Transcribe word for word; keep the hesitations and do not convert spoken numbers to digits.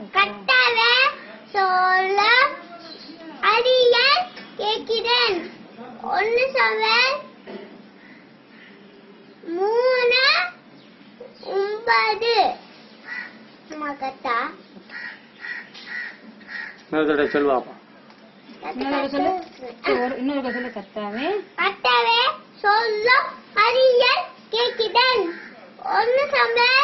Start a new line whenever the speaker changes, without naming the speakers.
கட்டவே சொல்ல அறியல் கேட்கிறேன். ஒன்னு சவன் மூணு ஒன்பது. கத்தா
சொல்லுவாப்பா.
இன்னொரு சொல்லு. கத்தாவே
கட்டவே சொல்ல அறியல் கேட்கிறேன். ஒன்னு சவன்